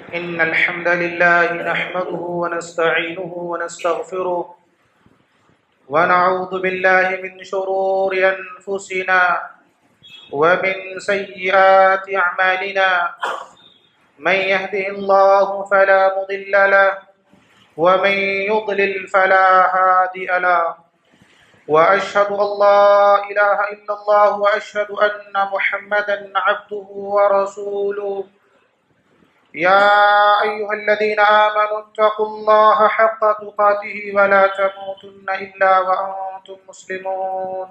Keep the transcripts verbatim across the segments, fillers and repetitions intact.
إن الحمد لله نحمده ونستعينه ونستغفره ونعوذ بالله من شرور أنفسنا ومن سيئات أعمالنا من يهده الله فلا مضل له ومن يضلل فلا هادي له وأشهد أن لا إله إلا الله وأشهد أن محمدا عبده ورسوله يا أيها الذين آمنوا اتقوا الله حق تقاته ولا تموتن إلا وأنتم مسلمون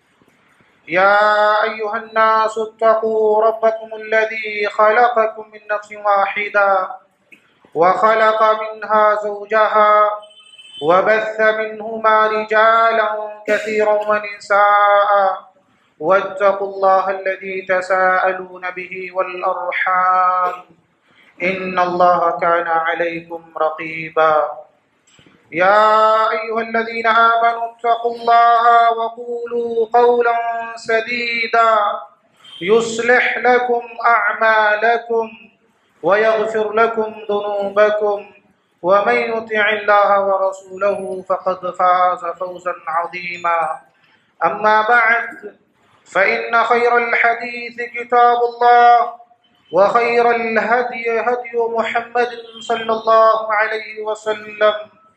يا أيها الناس اتقوا ربكم الذي خلقكم من نفس واحدة وخلق منها زوجها وبث منهما رجالا كثيرا ونساء واتقوا الله الذي تساءلون به والأرحام إن الله كان عليكم رقيبا يا أيها الذين آمنوا اتقوا الله وقولوا قولا سديدا يصلح لكم أعمالكم ويغفر لكم ذنوبكم ومن يطع الله ورسوله فقد فاز فوزا عظيما أما بعد فإن خير الحديث كتاب الله وخير الهدي هدي محمد صلى الله عليه وسلم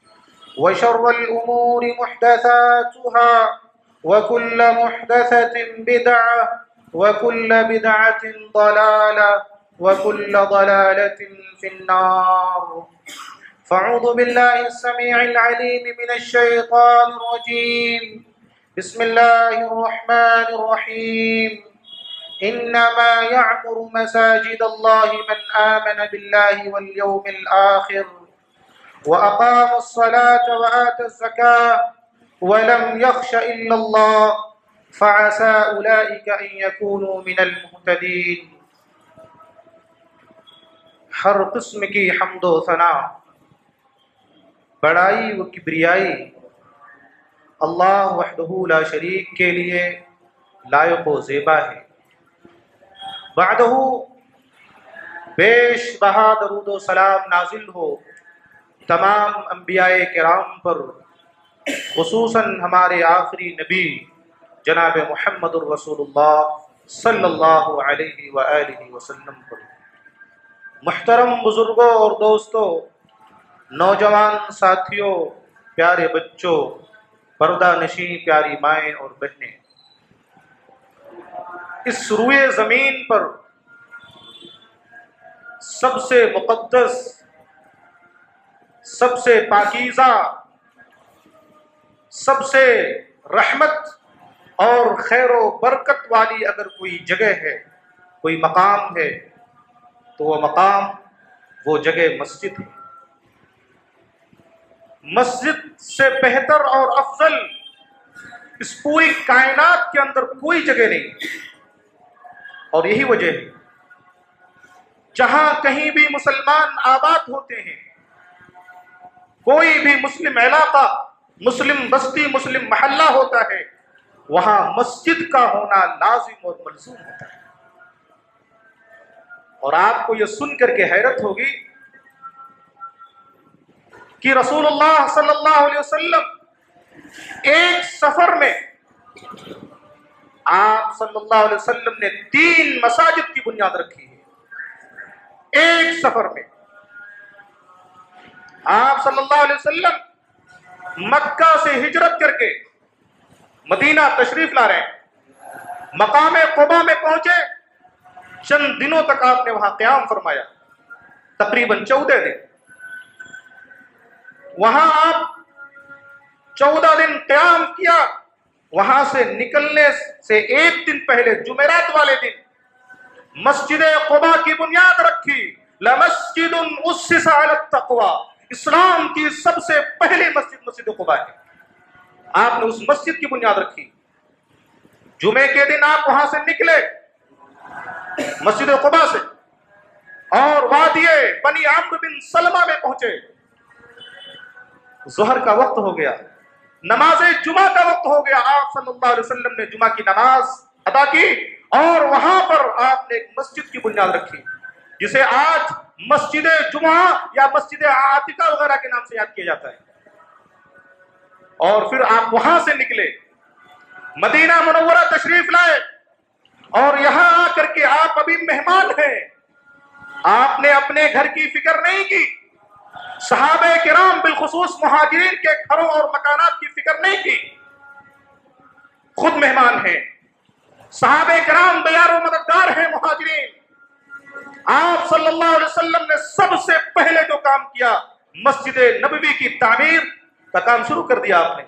وشر الأمور محدثاتها وكل محدثة بدعة وكل بدعة ضلالة وكل ضلالة في النار فأعوذ بالله السميع العليم من الشيطان الرجيم بسم الله الرحمن الرحيم إنما يعمر مساجد الله من آمن بالله واليوم الآخر وأقام الصلاة وآتى الزكاة ولم يخش إلا الله فعسى أولئك أن يكونوا من المهتدين. ہر قسم کی حمد و ثنا، بڑائی و کبریائی اللہ وحدہ لا شریک کے لیے لائق و زیبا ہے۔ بعدہ بیش بہا درود و سلام نازل ہو تمام انبیاء کرام پر، خصوصاً ہمارے آخری نبی جناب محمد الرسول اللہ صلی اللہ علیہ وآلہ وسلم پر۔ محترم بزرگوں اور دوستوں، نوجوان ساتھیوں، پیارے بچوں، پردہ نشین پیاری مائیں اور بہنیں، اس روئے زمین پر سب سے مقدس، سب سے پاکیزہ، سب سے رحمت اور خیر و برکت والی اگر کوئی جگہ ہے، کوئی مقام ہے، تو وہ مقام، وہ جگہ مسجد ہے۔ مسجد سے بہتر اور افضل اس پوری کائنات کے اندر کوئی جگہ نہیں، اور یہی وجہ ہے جہاں کہیں بھی مسلمان آباد ہوتے ہیں، کوئی بھی مسلم علاقہ، مسلم بستی، مسلم محلہ ہوتا ہے، وہاں مسجد کا ہونا لازم اور ملزوم ہوتا ہے۔ اور آپ کو یہ سن کر کے حیرت ہوگی کہ رسول اللہ صلی اللہ علیہ وسلم ایک سفر میں آپ صلی اللہ علیہ وسلم نے تین مساجد کی بنیاد رکھی ہے۔ ایک سفر میں آپ صلی اللہ علیہ وسلم مکہ سے ہجرت کر کے مدینہ تشریف لا رہے ہیں، مقام قباء میں پہنچے، چند دنوں تک آپ نے وہاں قیام فرمایا، تقریباً چودہ دن۔ وہاں آپ چودہ دن قیام کیا، وہاں سے نکلنے سے ایک دن پہلے جمعرات والے دن مسجد قباء کی بنیاد رکھی۔ لَمَسْجِدٌ أُسِّسَ عَلَى التَّقْوَى، اسلام کی سب سے پہلی مسجد مسجد قباء ہے۔ آپ نے اس مسجد کی بنیاد رکھی۔ جمعے کے دن آپ وہاں سے نکلے مسجد قباء سے اور وادی بنی عمرو بن سلمہ میں پہنچے۔ ظہر کا وقت ہو گیا، نماز جمعہ کا وقت ہو گیا، آپ صلی اللہ علیہ وسلم نے جمعہ کی نماز ادا کی اور وہاں پر آپ نے ایک مسجد کی بنیاد رکھی جسے آج مسجد جمعہ یا مسجد عاتقہ وغیرہ کے نام سے یاد کیا جاتا ہے. اور پھر آپ وہاں سے نکلے، مدینہ منورہ تشریف لائے، اور یہاں آ کر کے آپ ابھی مہمان ہیں. آپ نے اپنے گھر کی فکر نہیں کی، صحابہ کرام بالخصوص مہاجرین کے گھروں اور مکانات کی فکر نہیں کی. خود مہمان ہیں، صحابہ کرام دیار و مددگار ہیں مہاجرین. آپ صلی اللہ علیہ وسلم نے سب سے پہلے جو کام کیا، مسجد نبوی کی تعمیر کا کام شروع کر دیا آپ نے.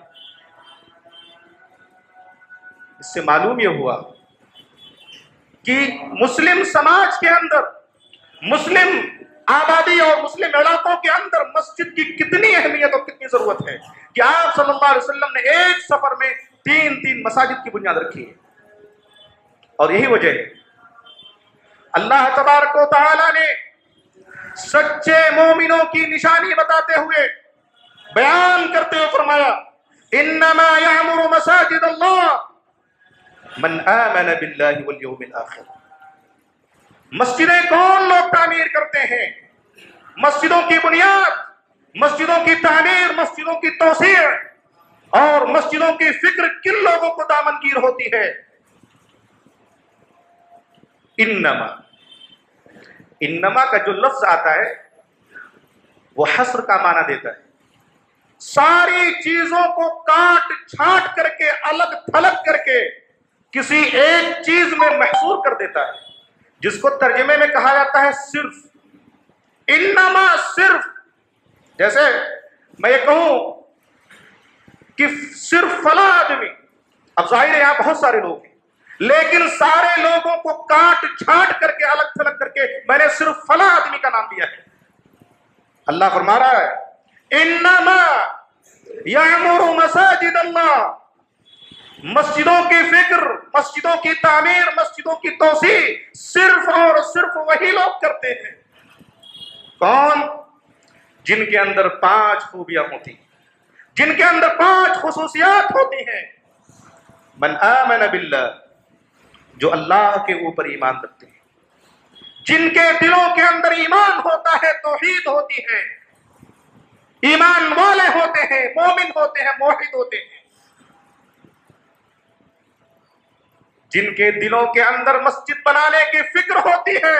اس سے معلوم یہ ہوا کہ مسلم سماج کے اندر، مسلم آبادی اور مسلم علاقوں کے اندر مسجد کی کتنی اہمیت اور کتنی ضرورت ہے کہ آپ صلی اللہ علیہ وسلم نے ایک سفر میں تین تین مساجد کی بنیاد رکھی ہے. اور یہی وجہ ہے اللہ تبارک و تعالی نے سچے مومنوں کی نشانی بتاتے ہوئے، بیان کرتے ہوئے فرمایا انما یعمر مساجد اللہ من آمن باللہ والیوم الآخر. مسجدیں کون لوگ تعمیر کرتے ہیں؟ مسجدوں کی بنیاد، مسجدوں کی تعمیر، مسجدوں کی توسیع اور مسجدوں کی فکر کن لوگوں کو دامنگیر ہوتی ہے؟ انما انما کا جو لفظ آتا ہے وہ حصر کا معنی دیتا ہے. ساری چیزوں کو کاٹ چھانٹ کر کے، الگ تھلگ کر کے کسی ایک چیز میں محصور کر دیتا ہے، جس کو ترجمے میں کہا جاتا ہے صرف. انما صرف، جیسے میں یہ کہوں کہ صرف فلاں آدمی، اب ظاہر ہے یہاں بہت سارے لوگ ہیں، لیکن سارے لوگوں کو کاٹ چھانٹ کر کے، الگ تھلگ کر کے میں نے صرف فلاں آدمی کا نام دیا ہے. اللہ فرما رہا ہے انما یعمر مساجد اللہ. مسجدوں کی فکر، مسجدوں کی تعمیر، مسجدوں کی توسیع صرف اور صرف وہی لوگ کرتے ہیں. کون؟ جن کے اندر پانچ خوبیاں ہوتی ہیں، جن کے اندر پانچ خصوصیات ہوتی ہیں. من آمن باللہ، جو اللہ کے اوپر ایمان رکھتے ہیں، جن کے دلوں کے اندر ایمان ہوتا ہے، توحید ہوتی ہے، ایمان والے ہوتے ہیں، مومن ہوتے ہیں، موحد ہوتے ہیں. جن کے دلوں کے اندر مسجد بنانے کی فکر ہوتی ہے،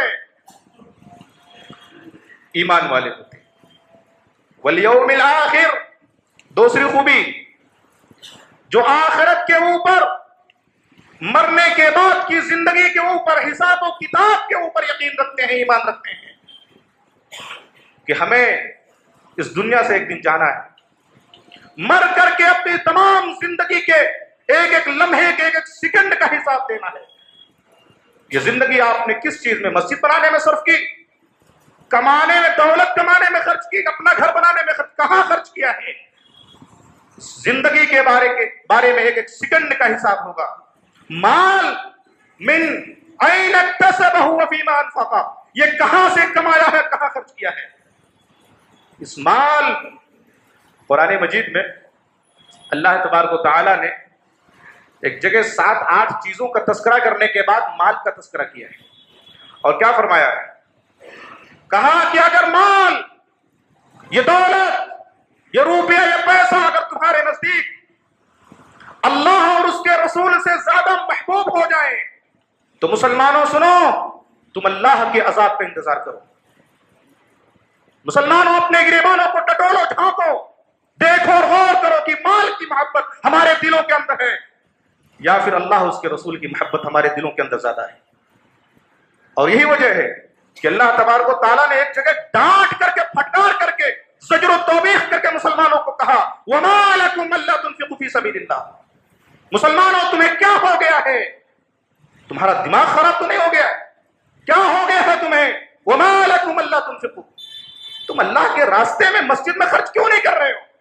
ایمان والے ہوتے ہیں. والیوم الآخر، دوسری خوبی، جو آخرت کے اوپر، مرنے کے بعد کی زندگی کے اوپر، حساب و کتاب کے اوپر یقین رکھتے ہیں، ایمان رکھتے ہیں کہ ہمیں اس دنیا سے ایک دن جانا ہے، مر کر کے اپنی تمام زندگی کے ایک ایک لمحے کے ایک ایک سیکنڈ کا حساب دینا ہے. یہ زندگی آپ نے کس چیز میں؟ مسجد بنانے میں صرف کی، کمانے میں، دولت کمانے میں خرچ کی، اپنا گھر بنانے میں خرچ، کہاں خرچ کیا ہے؟ زندگی کے بارے کے بارے میں ایک ایک سیکنڈ کا حساب ہوگا. مال من این اکتسبہ وفیما انفقہ، یہ کہاں سے کمایا ہے، کہاں خرچ کیا ہے؟ اس مال، قرآن مجید میں اللہ تبارک و تعالی نے ایک جگہ سات آٹھ چیزوں کا تذکرہ کرنے کے بعد مال کا تذکرہ کیا ہے. اور کیا فرمایا ہے؟ کہا کہ اگر مال، یہ دولت، یہ روپیہ، یہ پیسہ اگر تمہارے نزدیک اللہ اور اس کے رسول سے زیادہ محبوب ہو جائیں تو مسلمانوں سنو، تم اللہ کے عذاب کا انتظار کرو. مسلمانوں اپنے گریبانوں کو ٹٹولو، جھانکو، دیکھو اور غور کرو کہ مال کی محبت ہمارے دلوں کے اندر ہے یا پھر اللہ اس کے رسول کی محبت ہمارے دلوں کے اندر زیادہ ہے. اور یہی وجہ ہے کہ اللہ تبارک و تعالیٰ نے ایک جگہ ڈانٹ کر کے، پھٹکار کر کے، زجر و توبیخ کر کے مسلمانوں کو کہا وَمَا لَكُمْ أَلَّا تُنْفِقُوا فِي سَبِيلِ اللَّهِ. مسلمانوں تمہیں کیا ہو گیا ہے؟ تمہارا دماغ خراب تو نہیں ہو گیا؟ کیا ہو گیا ہے تمہیں؟ وَمَا لَكُمْ أَلَّا تُنْفِقُوا. تم اللہ کے راستے میں مسجد میں خرچ کیوں نہیں کر رہے ہو؟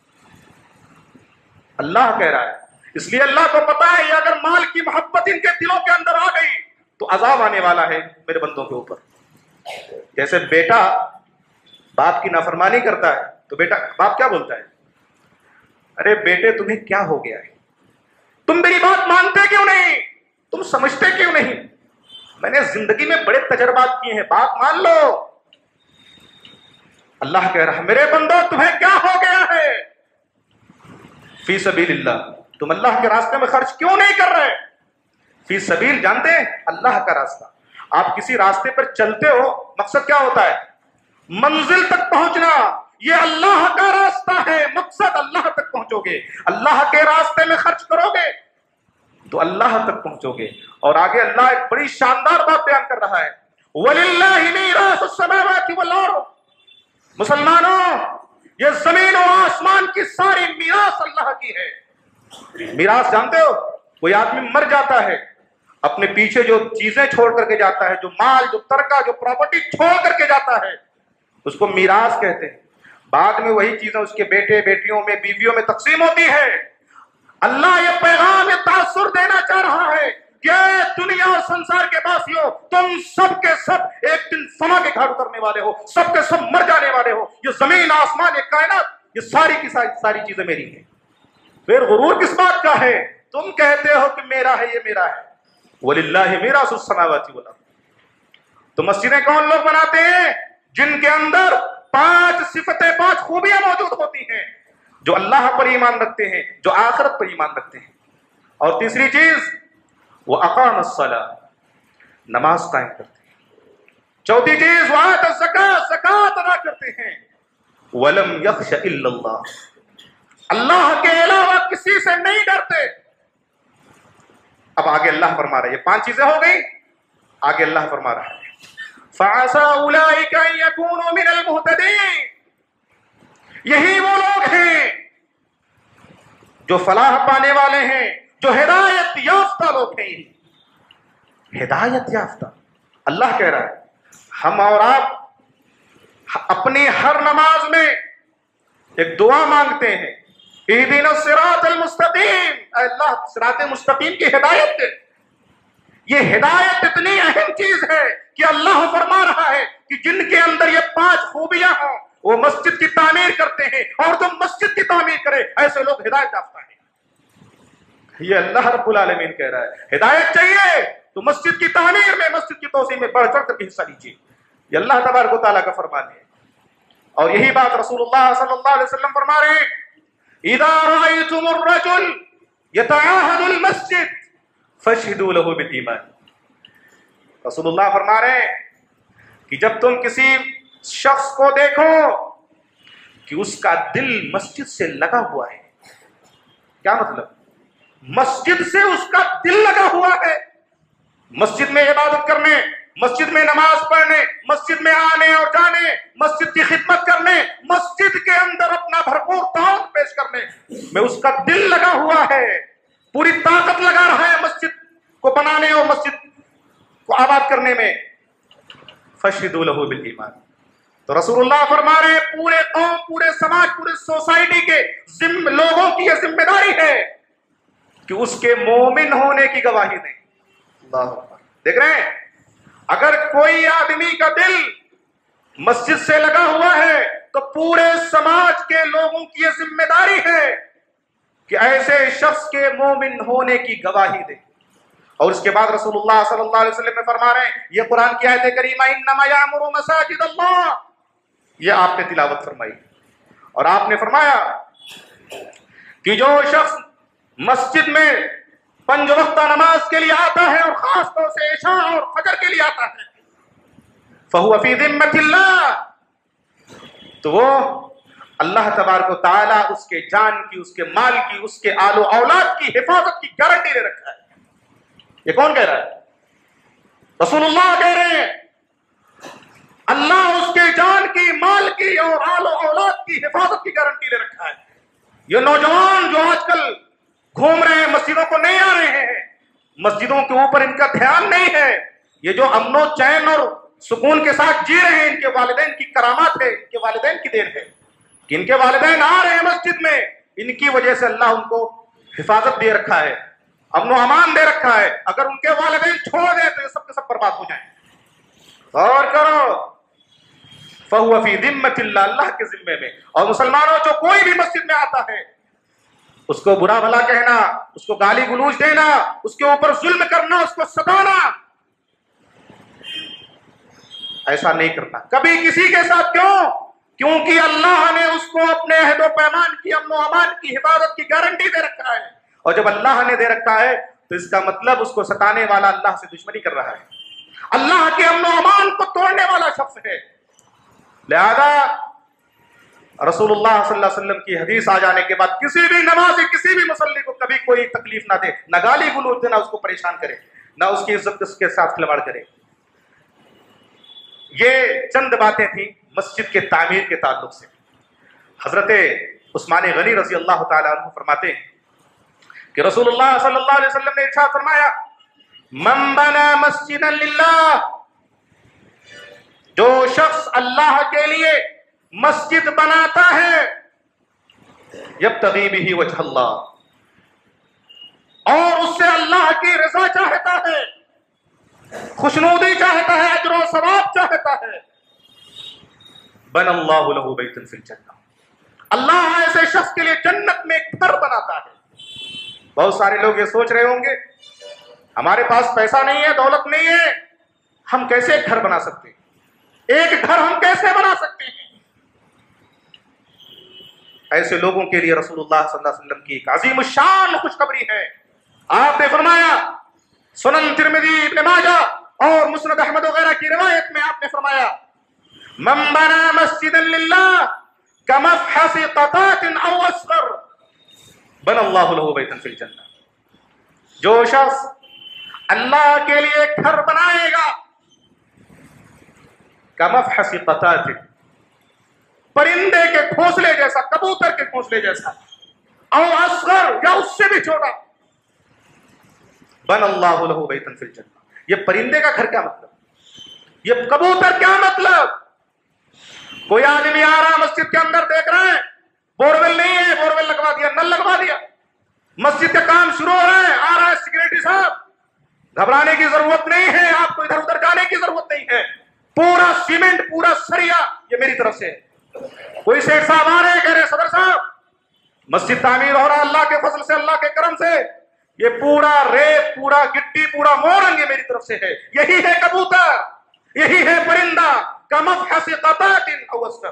اللہ کہہ رہا ہے. اس لیے اللہ کو پتا ہے یہ اگر مال کی محبت ان کے دلوں کے اندر آ گئی تو عذاب آنے والا ہے میرے بندوں کے اوپر. جیسے بیٹا باپ کی نافرمانی کرتا ہے تو بیٹا باپ کیا بولتا ہے؟ ارے بیٹے تمہیں کیا ہو گیا ہے؟ تم میری بات مانتے کیوں نہیں؟ تم سمجھتے کیوں نہیں؟ میں نے زندگی میں بڑے تجربات کیے ہیں، بات مان لو. اللہ کہہ رہا میرے بندو تمہیں کیا ہو گیا ہے؟ فی سبیل اللہ، تم اللہ کے راستے میں خرچ کیوں نہیں کر رہے؟ فی سبیل جانتے ہیں اللہ کا راستہ، آپ کسی راستے پر چلتے ہو، مقصد کیا ہوتا ہے؟ منزل تک پہنچنا، یہ اللہ کا راستہ ہے، مقصد اللہ تک پہنچو گے، اللہ کے راستے میں خرچ کرو گے تو اللہ تک پہنچو گے۔ اور آگے اللہ ایک بڑی شاندار بات بیان کر رہا ہے، وَلِلَّهِ مِيرَاثُ السَّمَاوَاتِ وَالْأَرْضِ، مسلمانوں یہ زمین و آسمان کی ساری میراث اللہ کی ہے۔ میراث جانتے ہو؟ کوئی آدمی مر جاتا ہے، اپنے پیچھے جو چیزیں چھوڑ کر کے جاتا ہے، جو مال، جو ترکہ، جو پراپرٹی چھوڑ کر کے جاتا ہے، اس کو میراث کہتے ہیں۔ بعد میں وہی چیزیں اس کے بیٹے بیٹیوں میں، بیویوں میں تقسیم ہوتی ہے۔ اللہ یہ پیغام، یہ تاثر دینا چاہ رہا ہے کہ اے دنیا اور سنسار کے باسیوں، تم سب کے سب ایک دن فنا کے گھاٹ اترنے والے ہو، سب کے سب مر جانے والے ہو۔ یہ زمین، آسمان، یہ کائنات، یہ ساری کی ساری, ساری چیزیں میری ہیں۔ پھر غرور کس بات کا ہے؟ تم کہتے ہو کہ میرا ہے، یہ میرا ہے۔ وَلِلَّهِ مِيرَاثُ السَّمَاوَاتِ وَالْأَرْضِ، تو مسجدیں کون لوگ بناتے ہیں؟ جن کے اندر پانچ صفتیں، پانچ خوبیاں موجود ہوتی ہیں، جو اللہ پر ایمان رکھتے ہیں، جو آخرت پر ایمان رکھتے ہیں۔ اور تیسری چیز وَأَقَامَ الصَّلَاةَ، نماز قائم کرتے ہیں۔ چوتھی چیز وَآتَ الزَّکَاةَ، زکات ادا کرتے ہیں۔ وَلَمْ يَخْشَ إِلَّا اللَّهَ، اللہ کے علاوہ کسی سے نہیں ڈرتے۔ اب آگے اللہ فرما رہا ہے، یہ پانچ چیزیں ہو گئی، آگے اللہ فرما رہا ہے فَعَسَىٰ أُولَٰئِكَ أَن يَكُونُوا مِنَ الْمُهْتَدِينَ، یہی وہ لوگ ہیں جو فلاح پانے والے ہیں، جو ہدایت یافتہ لوگ ہیں۔ ہدایت یافتہ، اللہ کہہ رہا ہے ہم اور آپ اپنی ہر نماز میں ایک دعا مانگتے ہیں، اہدنا الصراط المستقیم، اے اللہ صراط مستقیم کی ہدایت دے۔ یہ ہدایت اتنی اہم چیز ہے کہ اللہ فرما رہا ہے کہ جن کے اندر یہ پانچ خوبیاں ہوں وہ مسجد کی تعمیر کرتے ہیں، اور جو مسجد کی تعمیر کرے ایسے لوگ ہدایت یافتہ ہیں۔ یہ اللہ رب العالمین کہہ رہا ہے ہدایت چاہیے تو مسجد کی تعمیر میں، مسجد کی توسیع میں بڑھ چڑھ کر کے حصہ لیجیے، یہ اللہ تبارک و تعالیٰ کا فرمان ہے۔ اور یہی بات رسول اللہ صلی اللہ علیہ وسلم فرما رہے ہیں، اذا رأيتم الرجل يتعاهد المسجد فاشهدوا له بالایمان، رسول اللہ فرما رہے ہیں کہ جب تم کسی شخص کو دیکھو کہ اس کا دل مسجد سے لگا ہوا ہے، کیا مطلب؟ مسجد سے اس کا دل لگا ہوا ہے، مسجد میں عبادت کرنے، مسجد میں نماز پڑھنے، مسجد میں آنے اور جانے، مسجد کی خدمت کرنے، مسجد کے اندر اپنا بھرپور تعاون پیش کرنے میں اس کا دل لگا ہوا ہے، پوری طاقت لگا رہا ہے مسجد کو بنانے اور مسجد کو آباد کرنے میں۔ فَاشْهِدُوا لَهُ بِالْإِيمَانِ، تو رسول اللہ فرما رہے ہیں پورے قوم، پورے سماج، پورے سوسائٹی کے ذم لوگوں کی یہ ذمہ داری ہے کہ اس کے مومن ہونے کی گواہی دیں۔ اللہ اکبر، دیکھ رہے ہیں اگر کوئی آدمی کا دل مسجد سے لگا ہوا ہے تو پورے سماج کے لوگوں کی یہ ذمہ داری ہے کہ ایسے شخص کے مومن ہونے کی گواہی دے۔ اور اس کے بعد رسول اللہ صلی اللہ علیہ وسلم نے فرما رہے ہیں، یہ قرآن کی آیت کریمہ انما یعمر مساجد اللہ، یہ آپ نے تلاوت فرمائی، اور آپ نے فرمایا کہ جو شخص مسجد میں پنج وقتہ نماز کے لیے آتا ہے اور خاص طور سے عشاء اور فجر کے لیے آتا ہے، فَهُوَ فِي ذِمَّةِ اللَّهِ، تو وہ اللہ تبارک و تعالیٰ اس کے جان کی، اس کے مال کی، اس کے آل و اولاد کی حفاظت کی گارنٹی دے رکھا ہے۔ یہ کون کہہ رہا ہے؟ رسول اللہ کہہ رہے ہیں اللہ اس کے جان کی، مال کی اور آل و اولاد کی حفاظت کی گارنٹی دے رکھا ہے۔ یہ نوجوان جو آج کل گھوم رہے ہیں، مسجدوں کو نہیں آ رہے ہیں، مسجدوں کے اوپر ان کا دھیان نہیں ہے، یہ جو امن و چین اور سکون کے ساتھ جی رہے ہیں، ان کے والدین کی کرامات ہے، ان کے والدین کی دین ہے کہ ان کے والدین آ رہے ہیں مسجد میں، ان کی وجہ سے اللہ ان کو حفاظت دے رکھا ہے، امن و امان دے رکھا ہے۔ اگر ان کے والدین چھوڑ دیں تو یہ سب کے سب برباد ہو جائیں۔ غور کرو، فَهُوَ فِي ذِمَّةِ اللَّهِ، اللہ کے ذمے میں۔ اور مسلمانوں جو کوئی بھی مسجد میں آتا ہے اس کو برا بھلا کہنا، اس کو گالی گلوچ دینا، اس کے اوپر ظلم کرنا، اس کو ستانا، ایسا نہیں کرنا کبھی کسی کے ساتھ۔ کیوں کیونکہ اللہ نے اس کو اپنے عہد و پیمان کی امن و امان کی حفاظت کی گارنٹی دے رکھا ہے، اور جب اللہ نے دے رکھا ہے تو اس کا مطلب اس کو ستانے والا اللہ سے دشمنی کر رہا ہے، اللہ کے امن و امان کو توڑنے والا شخص ہے۔ لہذا رسول اللہ صلی اللہ علیہ وسلم کی حدیث آ جانے کے بعد کسی بھی نمازی کسی بھی مصلی کو کبھی کوئی تکلیف نہ دے، نہ گالی گلوچ دے، نہ اس کو پریشان کرے، نہ اس کی عزت اس کے ساتھ کھلواڑ کرے۔ یہ چند باتیں تھیں مسجد کے تعمیر کے تعلق سے۔ حضرت عثمان غنی رضی اللہ تعالیٰ عنہ فرماتے ہیں کہ رسول اللہ صلی اللہ علیہ وسلم نے ارشاد فرمایا، من بنا مسجدا للہ، جو شخص اللہ کے لیے مسجد بناتا ہے، یبتغی بہ وجہ اللہ، اور اس سے اللہ کی رضا چاہتا ہے، خوشنودی چاہتا ہے، اجر و ثواب چاہتا ہے، بن اللہ لہ بیتا فی الجنہ، اللہ ایسے شخص کے لیے جنت میں ایک گھر بناتا ہے۔ بہت سارے لوگ یہ سوچ رہے ہوں گے ہمارے پاس پیسہ نہیں ہے، دولت نہیں ہے، ہم کیسے ایک گھر بنا سکتے ہیں، ایک گھر ہم کیسے بنا سکتے ہیں؟ ایسے لوگوں کے لیے رسول اللہ صلی اللہ علیہ وسلم کی ایک عظیم الشان خوشخبری ہے۔ آپ نے فرمایا، سنن ترمذی، ابن ماجہ اور مسند احمد وغیرہ کی روایت میں آپ نے فرمایا، من بنا مسجدا للہ کمفحص قطات او اصغر بن اللہ لہ بیتا فی الجنہ، جو شخص اللہ کے لیے گھر بنائے گا، کمفحص قطات، پرندے کے گھونسلے جیسا، کبوتر کے گھونسلے جیسا، او اصغر، یا اس سے بھی چھوٹا، بن اللہ لہ بیتا فی الجنہ۔ یہ پرندے کا گھر کیا مطلب؟ یہ کبوتر کیا مطلب؟ کوئی آدمی آ رہا مسجد کے اندر، دیکھ رہا ہے بورویل نہیں ہے، بورویل لگوا دیا، نل لگوا دیا، مسجد کا کام شروع ہو رہا ہے، آ رہا ہے سیکریٹری صاحب، گھبرانے کی ضرورت نہیں ہے، آپ کو ادھر ادھر جانے کی ضرورت نہیں ہے، پورا سیمنٹ، پورا سریا یہ میری طرف سے ہے۔ کوئی سیٹ صاحب آ رہے ہیں، کہہ رہے صدر صاحب مسجد تعمیر ہو رہا ہے اللہ کے فضل سے، اللہ کے کرم سے، یہ پورا ریت، پورا گٹی، پورا مورنگ یہ میری طرف سے ہے۔ یہی ہے کبوتر، یہی ہے پرندہ، کمفحص قطات او اصغر۔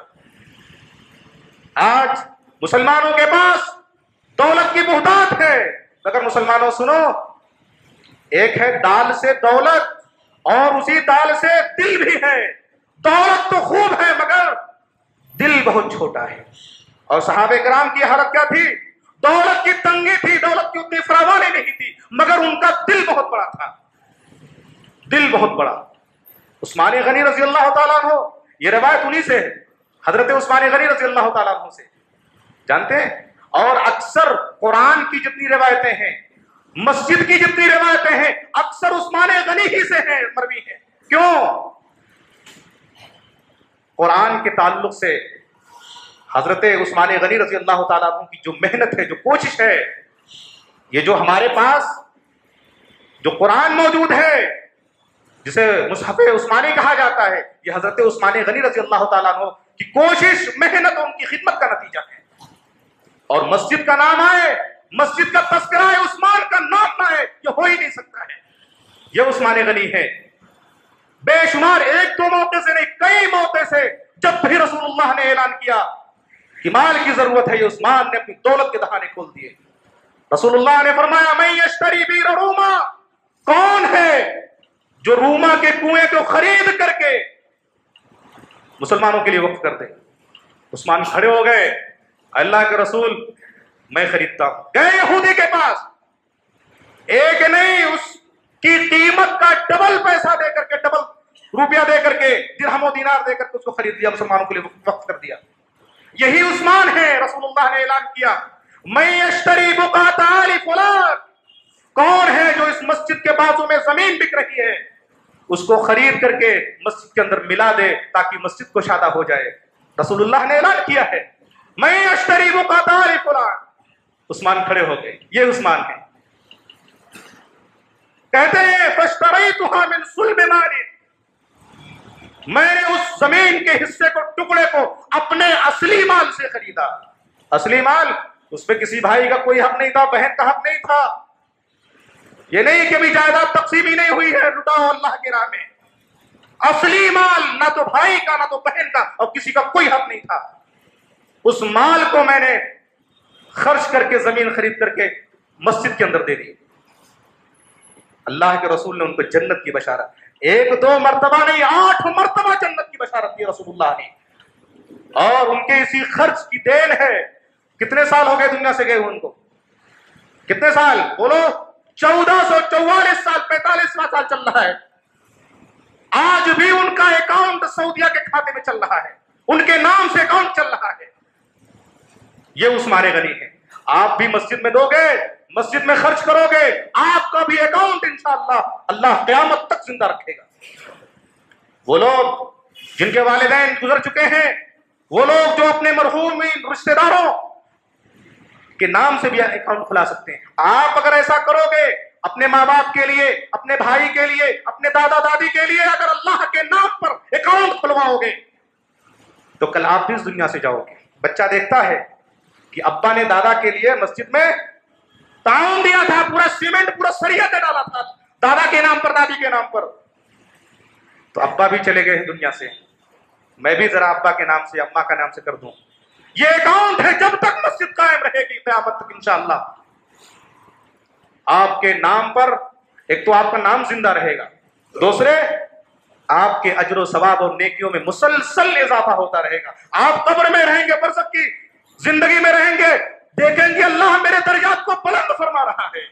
آج مسلمانوں کے پاس دولت کی بہتات ہے، مگر مسلمانوں سنو، ایک ہے دال سے دولت، اور اسی دال سے دل بھی ہے۔ دولت تو خوب ہے مگر دل بہت چھوٹا ہے۔ اور صحابہ کرام کی حالت کیا تھی؟ دولت کی تنگی تھی، دولت کی اتنی فراوانی نہیں تھی، مگر ان کا دل بہت بڑا تھا، دل بہت بڑا۔ عثمان غنی رضی اللہ تعالیٰ عنہ، یہ روایت انہی سے ہے، حضرت عثمان غنی رضی اللہ تعالیٰ عنہ سے، جانتے ہیں؟ اور اکثر قرآن کی جتنی روایتیں ہیں، مسجد کی جتنی روایتیں ہیں، اکثر عثمان غنی ہی سے ہیں، مروی ہیں۔ کیوں؟ قرآن کے تعلق سے حضرت عثمان غنی رضی اللہ تعالیٰ عنہ کی جو محنت ہے، جو کوشش ہے، یہ جو ہمارے پاس جو قرآن موجود ہے، جسے مصحف عثمانی کہا جاتا ہے، یہ حضرت عثمان غنی رضی اللہ تعالیٰ عنہ کی کوشش، محنت اور ان کی خدمت کا نتیجہ ہے۔ اور مسجد کا نام آئے، مسجد کا تذکرہ ہے، عثمان کا نام نہ ہے، یہ ہو ہی نہیں سکتا ہے۔ یہ عثمان غنی ہے، بے شمار ایک دو موقع سے نہیں، کئی موقع سے جب بھی رسول اللہ نے اعلان کیا کہ مال کی ضرورت ہے، یہ عثمان نے اپنی دولت کے دہانے کھول دیے۔ رسول اللہ نے فرمایا، من یشتری بیر روما، کون ہے جو روما کے کنویں کو خرید کر کے مسلمانوں کے لیے وقف کر دے؟ عثمان کھڑے ہو گئے، اللہ کے رسول میں خریدتا ہوں۔ گئے یہودی کے پاس، ایک نہیں، اس کی قیمت کا ڈبل پیسہ دے کر کے، ڈبل روپیہ دے کر کے، درہم و دینار دے کر کے اس کو خرید دیا، مسلمانوں کے لیے وقف کر دیا۔ یہی عثمان ہے۔ رسول اللہ نے اعلان کیا، من یشتری بقعۃ آل فلان، کون ہے جو اس مسجد کے بازو میں زمین بک رہی ہے، اس کو خرید کر کے مسجد کے اندر ملا دے تاکہ مسجد کو شادہ ہو جائے۔ رسول اللہ نے اعلان کیا ہے، من یشتری بقعۃ آل فلان۔ عثمان کھڑے ہو گئے، یہ عثمان ہے۔ کہتے ہیں فاشتریتھا من صلب مال، میں نے اس زمین کے حصے کو، ٹکڑے کو اپنے اصلی مال سے خریدا۔ اصلی مال، اس پہ کسی بھائی کا کوئی حق نہیں تھا، بہن کا حق نہیں تھا، یہ نہیں کہ بھی جائیداد تقسیم ہی نہیں ہوئی ہے، لٹاؤ اللہ کی راہ میں۔ اصلی مال نہ تو بھائی کا نہ تو بہن کا اور کسی کا کوئی حق نہیں تھا. اس مال کو میں نے خرچ کر کے زمین خرید کر کے مسجد کے اندر دے دی. اللہ کے رسول نے ان کو جنت کی بشارت, ایک دو مرتبہ نہیں آٹھ مرتبہ جنت کی بشارت دی رسول اللہ نے. اور ان کے اسی خرچ کی دین ہے. کتنے سال ہو گئے دنیا سے گئے ہوئے ان کو؟ کتنے سال بولو؟ چودہ سو چوالیس سال, پینتالیسواں سال چل رہا ہے. آج بھی ان کا اکاؤنٹ سعودیہ کے کھاتے میں چل رہا ہے, ان کے نام سے اکاؤنٹ چل رہا ہے. یہ عثمان غنی ہے. آپ بھی مسجد میں دو گے, مسجد میں خرچ کرو گے, آپ کا بھی اکاؤنٹ انشاءاللہ اللہ قیامت تک زندہ رکھے گا. وہ لوگ جن کے والدین گزر چکے ہیں, وہ لوگ جو اپنے مرحوم رشتہ داروں کے نام سے بھی اکاؤنٹ کھلا سکتے ہیں. آپ اگر ایسا کرو گے اپنے ماں باپ کے لیے, اپنے بھائی کے لیے, اپنے دادا دادی کے لیے, اگر اللہ کے نام پر اکاؤنٹ کھلواؤ گے تو کل آپ بھی اس دنیا سے جاؤ گے. بچہ دیکھتا ہے کہ ابا نے دادا کے لیے مسجد میں تعاون دیا تھا, پورا سیمنٹ پورا سریا دے ڈالا تھا دادا کے نام پر, دادی کے نام پر, تو ابا بھی چلے گئے دنیا سے, میں بھی ذرا ابا کے نام سے اما کا نام سے کر دوں. یہ اکاؤنٹ ہے جب تک مسجد قائم رہے گی قیامت تک انشاءاللہ. آپ کے نام پر ایک تو آپ کا نام زندہ رہے گا, دوسرے آپ کے اجر و ثواب اور نیکیوں میں مسلسل اضافہ ہوتا رہے گا. آپ قبر میں رہیں گے, برزخ کی زندگی میں رہیں گے, دیکھیں گے اللہ میرے درجات کو بلند فرما رہا ہے.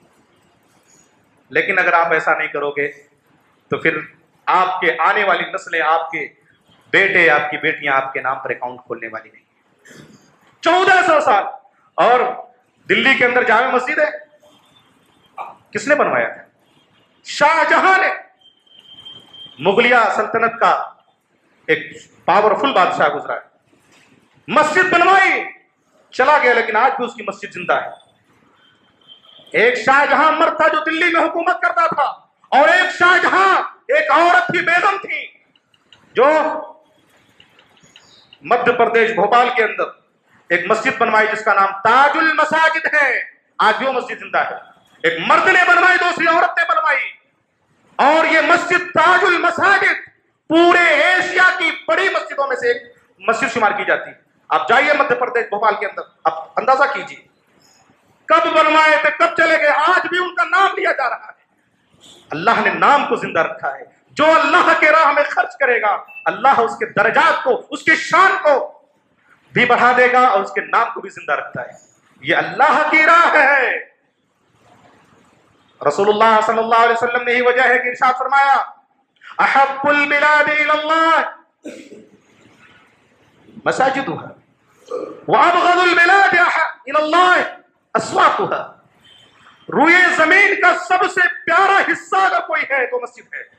لیکن اگر آپ ایسا نہیں کرو گے تو پھر آپ کے آنے والی نسلیں, آپ کے بیٹے, آپ کی بیٹیاں آپ کے نام پر اکاؤنٹ کھولنے والی نہیں. چودہ سو سال. اور دلی کے اندر جامع مسجد ہے, کس نے بنوایا تھا؟ شاہ جہاں نے. مغلیہ سلطنت کا ایک پاورفل بادشاہ گزرا ہے, مسجد بنوائی, چلا گیا, لیکن آج بھی اس کی مسجد زندہ ہے. ایک شاہ جہاں مرد تھا جو دلی میں حکومت کرتا تھا, اور ایک شاہ جہاں ایک عورت تھی, بیگم تھی, جو مدھیہ پردیش بھوپال کے اندر ایک مسجد بنوائی جس کا نام تاج المساجد ہے. آج بھی وہ مسجد زندہ ہے. ایک مرد نے بنوائی, دوسری عورت نے بنوائی, اور یہ مسجد تاج المساجد پورے ایشیا کی بڑی مسجدوں میں سے ایک مسجد شمار کی جاتی ہے. آپ جائیے مدھیہ پردیش بھوپال کے اندر, آپ اندازہ کیجیے کب بنوائے تھے, کب چلے گئے, آج بھی ان کا نام لیا جا رہا ہے. اللہ نے نام کو زندہ رکھا ہے. جو اللہ کے راہ میں خرچ کرے گا اللہ اس کے درجات کو, اس کی شان کو بھی بڑھا دے گا اور اس کے نام کو بھی زندہ رکھتا ہے. یہ اللہ کی راہ ہے. رسول اللہ صلی اللہ علیہ وسلم نے ہی وجہ ہے کہ ارشاد فرمایا احب البلاد الی اللہ مساجدها وابغض البلاد الی اللہ اسواقها. روئے زمین کا سب سے پیارا حصہ اگر کوئی ہے تو مسجد ہے,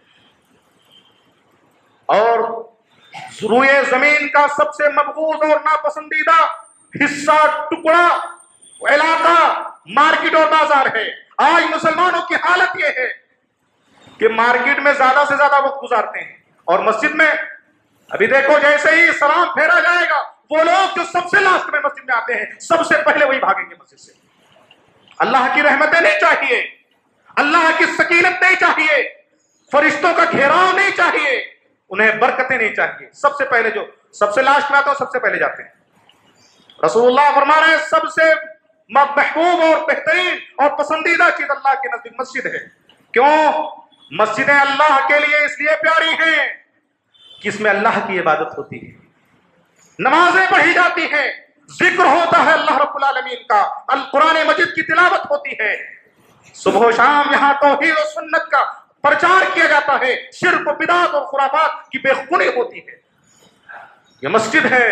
اور روئے زمین کا سب سے مبغوض اور ناپسندیدہ حصہ, ٹکڑا, علاقہ مارکیٹ اور بازار ہے. آج مسلمانوں کی حالت یہ ہے کہ مارکیٹ میں زیادہ سے زیادہ وقت گزارتے ہیں, اور مسجد میں ابھی دیکھو جیسے ہی سلام پھیرا جائے گا وہ لوگ جو سب سے لاسٹ میں مسجد میں آتے ہیں سب سے پہلے وہی بھاگیں گے مسجد سے. اللہ کی رحمتیں نہیں چاہیے, اللہ کی سکینت نہیں چاہیے, فرشتوں کا گھیراؤ نہیں چاہیے, انہیں برکتیں نہیں چاہیے. سب سے پہلے جو سب سے لاسٹ میں آتا ہے سب سے پہلے جاتے ہیں. رسول اللہ فرما رہے ہیں سب سے محبوب اور بہترین اور پسندیدہ چیز اللہ کے نزدیک مسجد ہے. کیوں؟ مسجدیں اللہ کے لیے اس لیے پیاری ہیں کہ اس میں اللہ کی عبادت ہوتی ہے, نمازیں پڑھی جاتی ہیں, ذکر ہوتا ہے اللہ رب العالمین کا, القرآن مجید کی تلاوت ہوتی ہے, صبح و شام یہاں توحید و سنت کا پرچار کیا جاتا ہے, شرک و بدعت اور خرافات کی بے خونی ہوتی ہے. یہ مسجد ہے,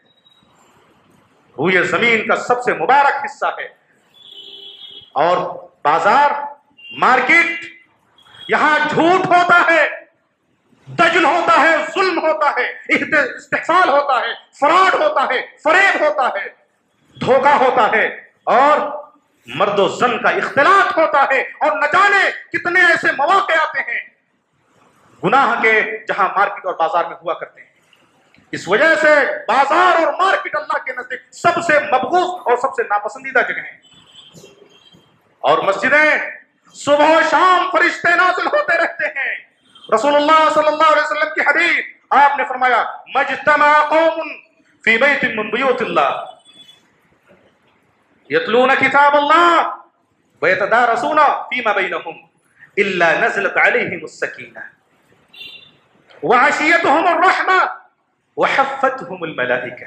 روئے زمین کا سب سے مبارک حصہ ہے. اور بازار, مارکیٹ, یہاں جھوٹ ہوتا ہے, دجل ہوتا ہے, ظلم ہوتا ہے, استحصال ہوتا ہے, فراڈ ہوتا ہے, فریب ہوتا ہے, دھوکہ ہوتا ہے, اور مرد و زن کا اختلاط ہوتا ہے, اور نہ جانے کتنے ایسے مواقع آتے ہیں گناہ کے جہاں مارکیٹ اور بازار میں ہوا کرتے ہیں. اس وجہ سے بازار اور مارکیٹ اللہ کے نزدیک سب سے مبغوض اور سب سے ناپسندیدہ جگہ ہیں. اور مسجدیں صبح و شام فرشتے نازل ہوتے رہتے ہیں, رسول اللہ صلی اللہ علیہ وسلم کی حدیث، آپ نے فرمایا مجتمع قوم فی بیت من بیوت اللہ یتلون کتاب اللہ ویتدارسون فیما بینہم الا نزلت علیہم السکینہ وعشیتہم الرحمہ وحفتہم الملائکہ۔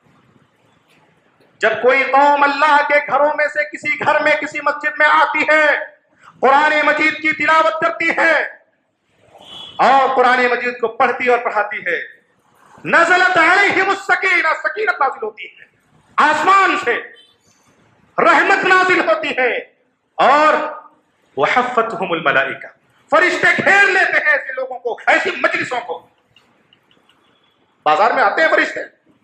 جب کوئی قوم اللہ کے گھروں میں سے کسی گھر میں کسی مسجد میں آتی ہے، قرآن مجید کی تلاوت کرتی ہے اور قرآن مجید کو پڑھتی اور پڑھاتی ہے، نزلت علیہم السکینہ، سکینت نازل ہوتی ہے، آسمان سے رحمت نازل ہوتی ہے، اور وحفتہم الملائکہ، فرشتے گھیر لیتے ہیں ایسے لوگوں کو، ایسی مجلسوں کو۔ بازار میں آتے ہیں فرشتے،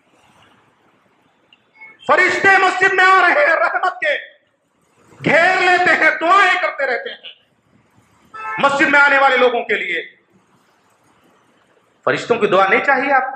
فرشتے مسجد میں آ رہے ہیں رحمت کے، گھیر لیتے ہیں، دعائیں کرتے رہتے ہیں مسجد میں آنے والے لوگوں کے لیے۔ فرشتوں کی دعا نہیں چاہیے آپ کو؟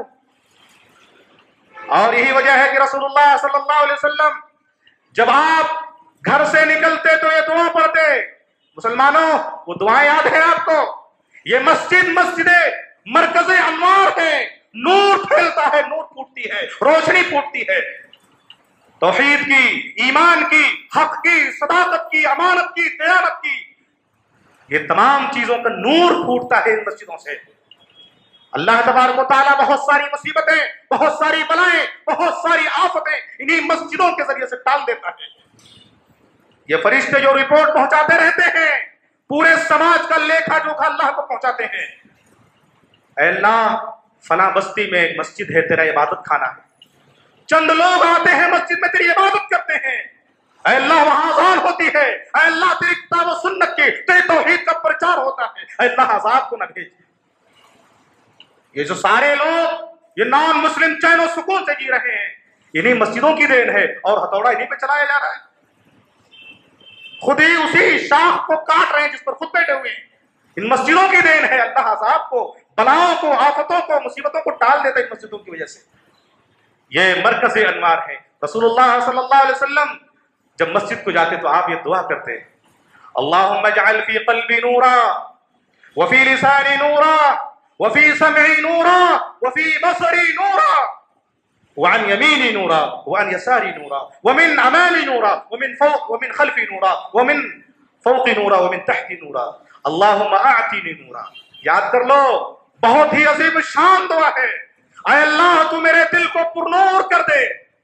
اور یہی وجہ ہے کہ رسول اللہ صلی اللہ علیہ وسلم جب آپ گھر سے نکلتے تو یہ دعا پڑھتے۔ مسلمانوں، وہ دعائیں یاد ہیں آپ کو؟ یہ مسجد مسجد مرکز انوار ہے، نور پھیلتا ہے، نور پھوٹتی ہے، روشنی پھوٹتی ہے، توحید کی، ایمان کی، حق کی، صداقت کی، امانت کی، دیانت کی، یہ تمام چیزوں کا نور پھوٹتا ہے ان مسجدوں سے۔ اللہ تبارک و تعالیٰ بہت ساری مصیبتیں، بہت ساری بلائیں، بہت ساری آفتیں انہی مسجدوں کے ذریعے سے ٹال دیتا ہے۔ یہ فرشتے جو رپورٹ پہنچاتے رہتے ہیں، پورے سماج کا لیکھا جوکھا اللہ کو پہنچاتے ہیں۔ اے اللہ، فلاں بستی میں ایک مسجد ہے، تیرا عبادت خانہ ہے، چند لوگ آتے ہیں مسجد میں تیری عبادت کرتے ہیں، اے اللہ وہاں اذان ہوتی ہے، اے اللہ تیری کتاب و سنت کی، تیری توحید کا پرچار ہوتا ہے، اے اللہ عذاب کو نہ بھیج۔ یہ جو سارے لوگ یہ نان مسلم چین و سکون سے جی رہے ہیں، انہی مسجدوں کی دین ہے، اور ہتھوڑا انہی پہ چلایا جا رہا ہے۔ خود ہی اسی شاخ کو کاٹ رہے ہیں جس پر خود بیٹھے ہوئے ہیں، ان مسجدوں کی دین ہے۔ اللہ عذاب کو، بلاؤں کو، آفتوں کو، مصیبتوں کو ٹال دیتا ہے ان مسجدوں کی وجہ سے۔ یہ مرکز انوار ہے۔ رسول اللہ صلی اللہ علیہ وسلم جب مسجد کو جاتے تو آپ یہ دعا کرتے، اللہم اجعل فی قلبی نورا وفی لسانی نورا وفی سمعی نورا وفی بصری نورا وعن یمینی نورا وعن یساری نورا ومن امامی نورا ومن فوق ومن خلفی نورا ومن فوق نورا ومن تحت نورا اللہم اعطینی نورا۔ یاد کر لو، بہت ہی عظیم شان دعا ہے۔ اے اللہ تو میرے دل کو پرنور کر دے،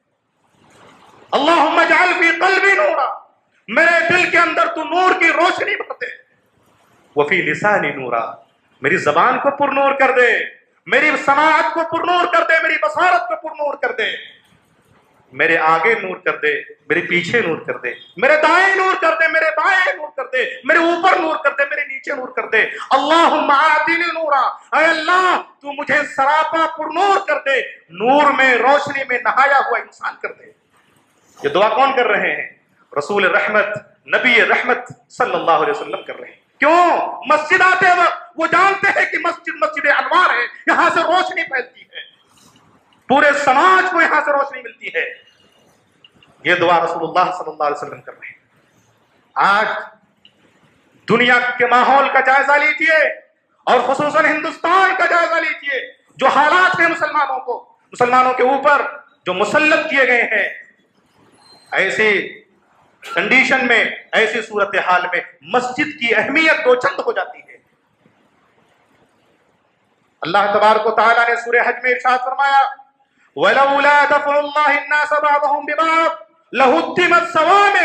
اللہم اجعل فی قلبی نورا، میرے دل کے اندر تو نور کی روشنی بھر دے، وفی لسانی نورا، میری زبان کو پرنور کر دے، میری سماعت کو پرنور کر دے، میری بصارت کو پرنور کر دے، میرے آگے نور کر دے، میرے پیچھے نور کر دے، میرے دائیں نور کر دے، میرے بائیں نور کر دے، میرے اوپر نور کر دے، میرے نیچے نور کر دے۔ اللہم آتینی نورا، اے اللہ تو مجھے سراپا پر نور کر دے، نور میں، روشنی میں نہایا ہوا انسان کر دے۔ یہ دعا کون کر رہے ہیں؟ رسول رحمت، نبی رحمت صلی اللہ علیہ وسلم کر رہے ہیں۔ کیوں؟ مسجد آتے وقت وہ جانتے ہیں کہ مسجد مسجد انوار ہے، یہاں سے روشنی پھیلتی ہے، پورے سماج کو یہاں سے روشنی ملتی ہے۔ یہ دعا رسول اللہ صلی اللہ علیہ وسلم کر رہے ہیں۔ آج دنیا کے ماحول کا جائزہ لیجئے، اور خصوصاً ہندوستان کا جائزہ لیجئے، جو حالات ہیں مسلمانوں کو، مسلمانوں کے اوپر جو مسلط کیے گئے ہیں، ایسی کنڈیشن میں، ایسی صورتحال میں مسجد کی اہمیت دو چند ہو جاتی ہے۔ اللہ تبارک و تعالیٰ نے سورہ حج میں ارشاد فرمایا وَلَوْلَا دَفْعُ اللَّهِ النَّاسَ بَعْضَهُمْ بِبَعْضٍ لَهُدِّمَتْ صَوَامِعُ،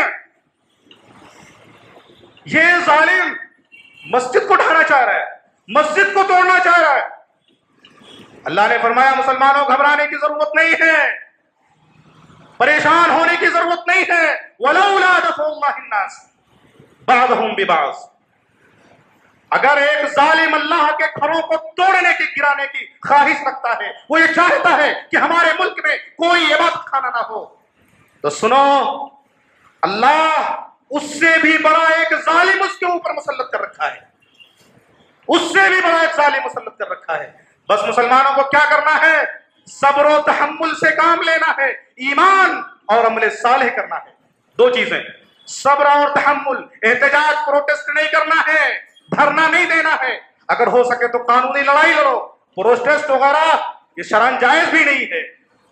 یہ ظالم مسجد کو ڈھانا چاہ رہا ہے، مسجد کو توڑنا چاہ رہا ہے۔ اللہ نے فرمایا مسلمانوں گھبرانے کی ضرورت نہیں ہے، پریشان ہونے کی ضرورت نہیں ہے۔ وَلَوْلَا دَفْعُ اللَّهِ النَّاسَ بَعْضَهُمْ بِبَعْضٍ، اگر ایک ظالم اللہ کے گھروں کو توڑنے کی، گرانے کی خواہش رکھتا ہے، وہ یہ چاہتا ہے کہ ہمارے ملک میں کوئی عبادت خانہ نہ ہو، تو سنو، اللہ اس سے بھی بڑا ایک ظالم اس کے اوپر مسلط کر رکھا ہے، اس سے بھی بڑا ایک ظالم مسلط کر رکھا ہے۔ بس مسلمانوں کو کیا کرنا ہے؟ صبر و تحمل سے کام لینا ہے، ایمان اور عمل صالح کرنا ہے، دو چیزیں، صبر اور تحمل۔ احتجاج پروٹیسٹ نہیں کرنا ہے، دھرنا نہیں دینا ہے، اگر ہو سکے تو قانونی لڑائی لڑو، پروٹیسٹ وغیرہ یہ شرعاً جائز بھی نہیں ہے۔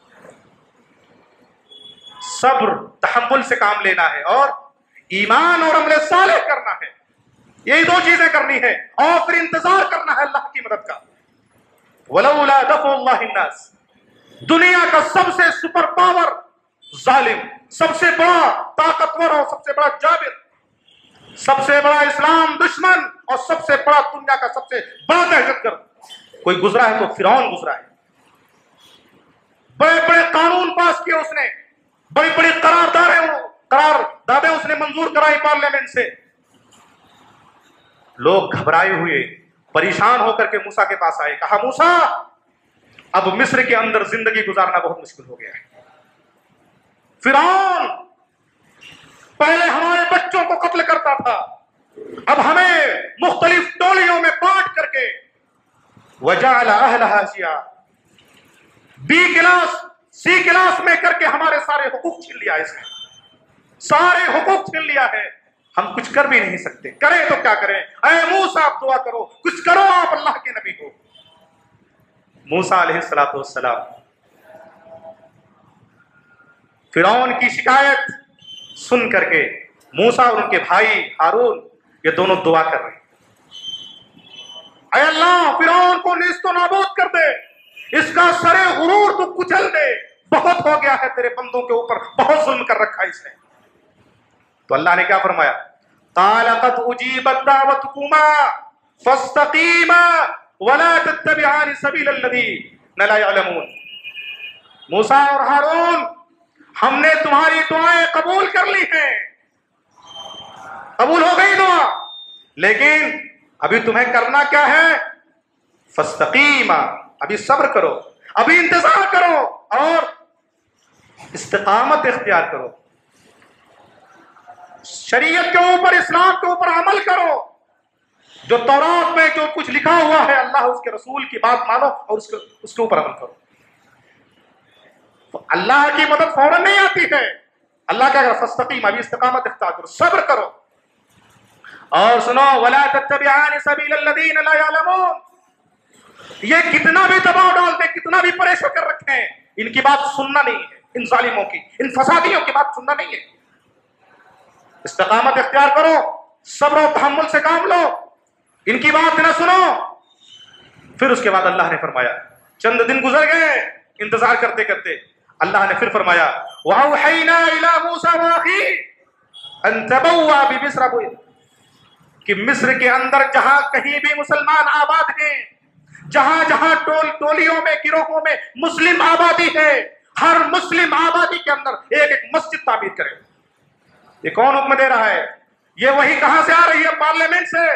صبر تحمل سے کام لینا ہے اور ایمان اور عمل صالح کرنا ہے، یہی دو چیزیں کرنی ہے، اور پھر انتظار کرنا ہے اللہ کی مدد کا۔ ولولا دفع اللہ الناس، دنیا کا سب سے سپر پاور ظالم، سب سے بڑا طاقتور اور سب سے بڑا جابر، سب سے بڑا اسلام دشمن اور سب سے بڑا دنیا کا سب سے بڑا دہشت گرد کوئی گزرا ہے تو فرعون گزرا ہے۔ بڑے بڑے قانون پاس کیے اس نے، بڑی بڑی قراردادیں قرار دادیں اس نے منظور کرائی پارلیمنٹ سے۔ لوگ گھبرائے ہوئے پریشان ہو کر کے موسیٰ کے پاس آئے، کہا موسیٰ اب مصر کے اندر زندگی گزارنا بہت مشکل ہو گیا ہے، فرعون پہلے ہمارے بچوں کو قتل کرتا تھا، اب ہمیں مختلف ٹولیوں میں بانٹ کر کے وجعل اہلھا شیعا، بی کلاس سی کلاس میں کر کے ہمارے سارے حقوق چھین لیا، اس نے سارے حقوق چھین لیا ہے، ہم کچھ کر بھی نہیں سکتے، کریں تو کیا کریں؟ اے موسیٰ آپ دعا کرو، کچھ کرو، آپ اللہ کے نبی ہو۔ موسیٰ علیہ الصلوۃ والسلام فرعون کی شکایت سن کر کے موسیٰ اور ان کے بھائی ہارون یہ دونوں دعا کر رہے ہیں، اے اللہ فرعون کو نیست و نابود کر دے، اس کا سرے غرور تو کچل دے، بہت ہو گیا ہے تیرے بندوں کے اوپر، بہت ظلم کر رکھا ہے اس نے۔ تو اللہ نے کیا فرمایا؟ قال قد اجیبت دعوتکما فاستقیما ولا تتبعان سبیل الذین لا یعلمون، موسیٰ اور ہارون ہم نے تمہاری دعائیں قبول کر لی ہیں، قبول ہو گئی دعا، لیکن ابھی تمہیں کرنا کیا ہے؟ فاستقیما، ابھی صبر کرو، ابھی انتظار کرو اور استقامت اختیار کرو، شریعت کے اوپر اسلام کے اوپر عمل کرو، جو تورات میں جو کچھ لکھا ہوا ہے اللہ اس کے رسول کی بات مانو اور اس کے اس کے اوپر عمل کرو۔ تو اللہ کی مدد فوراً نہیں آتی ہے، اللہ کیا کرے؟ فاستقیم، ابھی استقامت اختیار کرو، صبر کرو، اور سنو ولا تتبعان سبیل الذین لا یعلمون، یہ کتنا بھی دباؤ ڈال دیں، کتنا بھی پریشر کر رکھیں، ان کی بات سننا نہیں ہے، ان ظالموں کی، ان فسادیوں کی بات سننا نہیں ہے، استقامت اختیار کرو، صبر و تحمل سے کام لو، ان کی بات نہ سنو۔ پھر اس کے بعد اللہ نے فرمایا، چند دن گزر گئے انتظار کرتے کرتے، اللہ نے پھر فرمایا وَأَوْحَيْنَا إِلَىٰ مُوسَىٰ وَأَخِيهِ أَن تَبَوَّأَ بِمِصْرَ بُيُوتًا، کہ مصر کے اندر جہاں کہیں بھی مسلمان آباد ہیں، جہاں جہاں ٹول ٹولیوں میں گروہوں میں مسلم آبادی ہے، ہر مسلم آبادی کے اندر ایک ایک مسجد تعمیر کرے۔ یہ کون حکم دے رہا ہے؟ یہ وہی کہاں سے آ رہی ہے؟ پارلیمنٹ سے،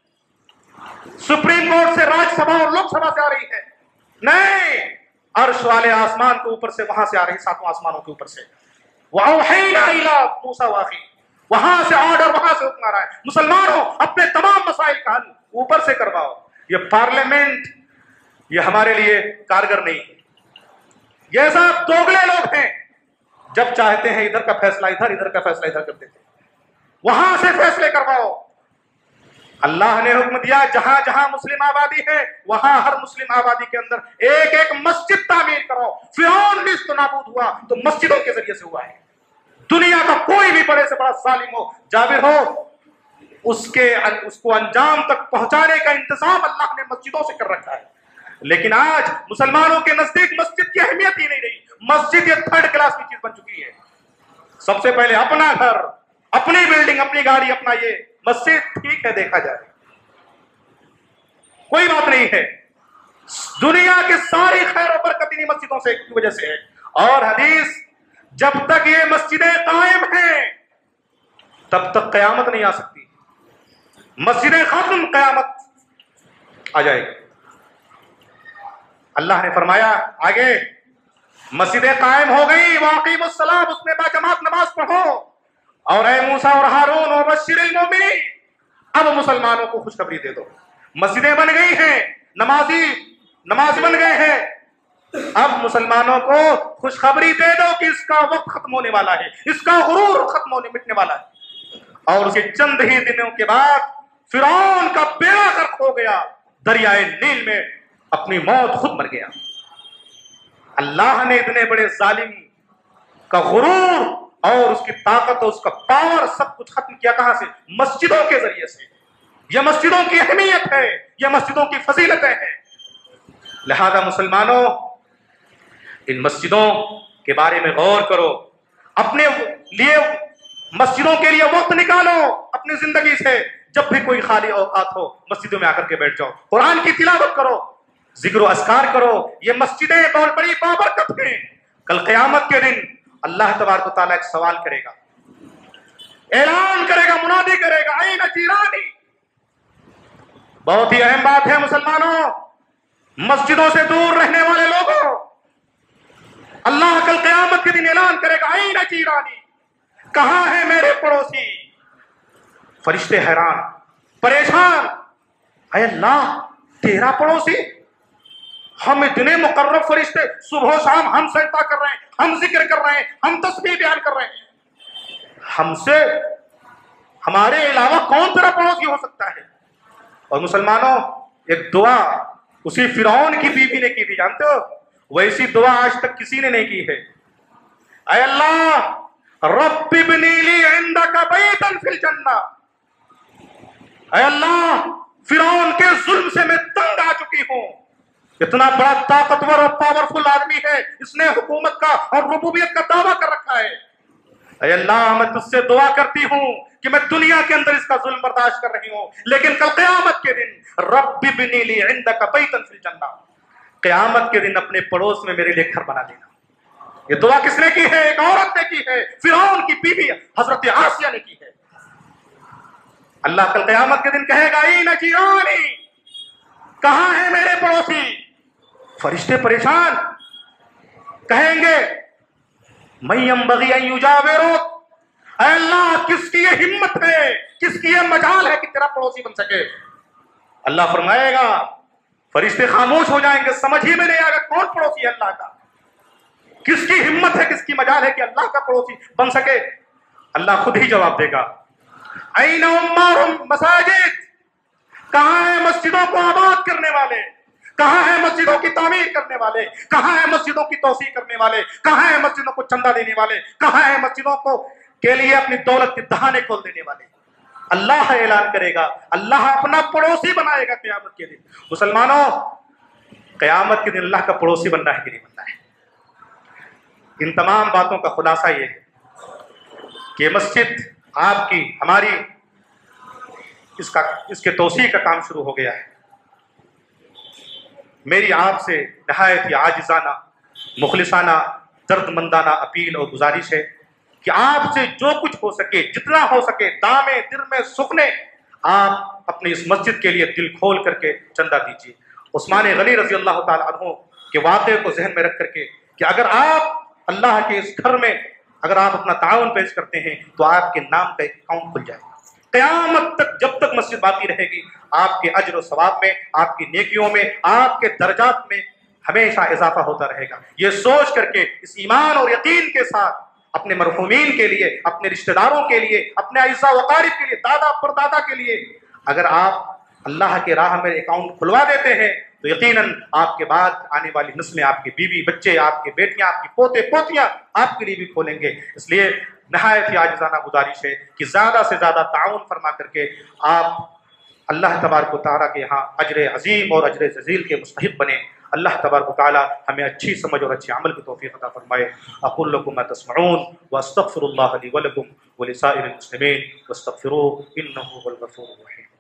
سپریم کورٹ سے، راج سبھا اور لوک سبھا سے آ رہی ہے؟ نہیں، عرش والے آسمان کے اوپر سے، وہاں سے آ رہی، ساتوں آسمانوں کے اوپر سے۔ وَأَوْحَيْنَا إِلَىٰ مُوسَىٰ وَأَخِيهِ، وہاں سے آرڈر، وہاں سے حکم آ رہا ہے، مسلمانوں اپنے تمام مسائل کا حل اوپر سے کرواؤ۔ یہ پارلیمنٹ یہ ہمارے لیے کارگر نہیں ہے، یہ سب دوگلے لوگ ہیں، جب چاہتے ہیں ادھر کا فیصلہ ادھر، ادھر کا فیصلہ ادھر کر دیتے ہیں، وہاں سے فیصلے کرواؤ۔ اللہ نے حکم دیا جہاں جہاں مسلم آبادی ہے وہاں ہر مسلم آبادی کے اندر ایک ایک مسجد تعمیر کرو۔ فرعون نیست و نابود ہوا تو مسجدوں کے ذریعے سے ہوا ہے۔ دنیا کا کوئی بھی بڑے سے بڑا ظالم ہو، جابر ہو، اس کے اس کو انجام تک پہنچانے کا انتظام اللہ نے مسجدوں سے کر رکھا ہے۔ لیکن آج مسلمانوں کے نزدیک مسجد کی اہمیت ہی نہیں رہی، مسجد یہ تھرڈ کلاس کی چیز بن چکی ہے۔ سب سے پہلے اپنا گھر، اپنی بلڈنگ، اپنی گاڑی، اپنا یہ، مسجد ٹھیک ہے دیکھا جائے، کوئی بات نہیں ہے، دنیا کی ساری خیر و برکت انہی مسجدوں سے کی وجہ سے ہے۔ اور حدیث، جب تک یہ مسجدیں قائم ہیں تب تک قیامت نہیں آ سکتی، مسجدیں ختم قیامت آ جائے گی۔ اللہ نے فرمایا آگے، مسجدیں قائم ہو گئی، وَأَقِیمُوا الصَّلَاةَ، اس میں باجماعت نماز پڑھو، اور اے موسیٰ اور ہارون وَبَشِّرِ الْمُؤْمِنِینَ، اب مسلمانوں کو خوشخبری دے دو، مسجدیں بن گئی ہیں، نمازی نماز بن گئے ہیں، اب مسلمانوں کو خوشخبری دے دو کہ اس کا وقت ختم ہونے والا ہے، اس کا غرور ختم ہونے مٹنے والا ہے۔ اور اس کے چند ہی دنوں کے بعد فرعون کا بیڑا غرق ہو گیا، دریائے نیل میں اپنی موت خود مر گیا۔ اللہ نے اتنے بڑے ظالم کا غرور اور اس کی طاقت اور اس کا پاور سب کچھ ختم کیا، کہاں سے؟ مسجدوں کے ذریعے سے۔ یہ مسجدوں کی اہمیت ہے، یہ مسجدوں کی فضیلتیں ہیں۔ لہذا مسلمانوں، ان مسجدوں کے بارے میں غور کرو، اپنے لیے مسجدوں کے لیے وقت نکالو اپنی زندگی سے۔ جب بھی کوئی خالی اوقات ہو مسجدوں میں آ کر کے بیٹھ جاؤ، قرآن کی تلاوت کرو، ذکر و اذکار کرو۔ یہ مسجدیں بہت بڑی بابرکت ہیں۔ کل قیامت کے دن اللہ تبارک و تعالیٰ ایک سوال کرے گا، اعلان کرے گا، منادی کرے گا، این جیرانی۔ بہت ہی اہم بات ہے مسلمانوں، مسجدوں سے دور رہنے والے لوگوں، اللہ کل قیامت کے دن اعلان کرے گا، این جیرانی، کہاں ہے میرے پڑوسی؟ فرشتے حیران پریشان، اے اللہ تیرا پڑوسی؟ ہم اتنے مقرب فرشتے صبح و شام ہم سجدہ کر رہے ہیں، ہم ذکر کر رہے ہیں، ہم تسبیح بیان کر رہے ہیں، ہم سے ہمارے علاوہ کون تیرا پڑوسی ہو سکتا ہے؟ اور مسلمانوں، ایک دعا اسی فرعون کی بیوی نے کی تھی، جانتے ہو؟ ویسی دعا آج تک کسی نے نہیں کی ہے۔ اے اللہ رب ابنی لی عندک بیتا فی الجنہ، اے اللہ فرعون کے ظلم سے میں تنگ آ چکی ہوں، اتنا بڑا طاقتور اور پاورفل آدمی ہے، اس نے حکومت کا اور ربوبیت کا دعویٰ کر رکھا ہے۔ اے اللہ میں تجھ سے دعا کرتی ہوں کہ میں دنیا کے اندر اس کا ظلم برداشت کر رہی ہوں، لیکن کل قیامت کے دن رب ابنی لی عندک بیتا فی الجنہ، قیامت کے دن اپنے پڑوس میں میرے لیے گھر بنا دینا۔ یہ دعا کس نے کی ہے؟ ایک عورت نے کی ہے، فرعون کی بیوی حضرت آسیہ نے کی ہے۔ اللہ کل قیامت کے دن کہے گا، این جیرانی، کہاں ہے میرے پڑوسی؟ فرشتے پریشان کہیں گے، من ينبغي ان يجاورك، اے اللہ کس کی یہ ہمت ہے، کس کی یہ مجال ہے کہ تیرا پڑوسی بن سکے؟ اللہ فرمائے گا، فرشتے خاموش ہو جائیں گے، سمجھ ہی میں نہیں آئے گا کون پڑوسی ہے اللہ کا، کس کی ہمت ہے، کس کی مجال ہے کہ اللہ کا پڑوسی بن سکے؟ اللہ خود ہی جواب دے گا، این عمار مساجد، کہاں ہے مسجدوں کو آباد کرنے والے، کہاں ہے مسجدوں کی تعمیر کرنے والے، کہاں ہے مسجدوں کی توسیع کرنے والے، کہاں ہے مسجدوں کو چندہ دینے والے، کہاں ہے مسجدوں کو کے لیے اپنی دولت کے دہانے کھول دینے والے؟ اللہ اعلان کرے گا، اللہ اپنا پڑوسی بنائے گا قیامت کے دن۔ مسلمانوں، قیامت کے دن اللہ کا پڑوسی بننا ہے کہ نہیں بننا ہے؟ ان تمام باتوں کا خلاصہ یہ ہے کہ مسجد آپ کی، ہماری، اس کا اس کے توسیع کا کام شروع ہو گیا ہے۔ میری آپ سے نہایت ہی عاجزانہ، مخلصانہ، درد مندانہ اپیل اور گزارش ہے کہ آپ سے جو کچھ ہو سکے، جتنا ہو سکے، دامے درمے سخنے، آپ اپنی اس مسجد کے لیے دل کھول کر کے چندہ دیجیے۔ عثمان غنی رضی اللہ تعالیٰ عنہ کے واقعے کو ذہن میں رکھ کر کے کہ اگر آپ اللہ کے اس گھر میں اگر آپ اپنا تعاون پیش کرتے ہیں تو آپ کے نام کا ایک اکاؤنٹ کھل جائے گا۔ قیامت تک جب تک مسجد باقی رہے گی، آپ کے اجر و ثواب میں، آپ کی نیکیوں میں، آپ کے درجات میں ہمیشہ اضافہ ہوتا رہے گا۔ یہ سوچ کر کے اس ایمان اور یقین کے ساتھ اپنے مرحومین کے لیے، اپنے رشتہ داروں کے لیے، اپنے اعزاء و اقارب کے لیے، دادا پردادا کے لیے اگر آپ اللہ کے راہ میں اکاؤنٹ کھلوا دیتے ہیں تو یقیناً آپ کے بعد آنے والی نسلیں، آپ کے بیوی بچے، آپ کے بیٹیاں، آپ کی پوتے پوتیاں آپ کے لیے بھی کھولیں گے۔ اس لیے نہایت ہی عاجزانہ گزارش ہے کہ زیادہ سے زیادہ تعاون فرما کر کے آپ اللہ تبارک و تعالیٰ کے یہاں اجر عظیم اور اجر جزیل کے مستحق بنیں۔ اللہ تبارک و تعالیٰ ہمیں اچھی سمجھ اور اچھے عمل کی توفیق عطا فرمائے۔ اقول لکم ما تسمعون واستغفر اللہ لی ولکم ولسائر المسلمین واستغفروہ انہ هو الغفور الرحیم۔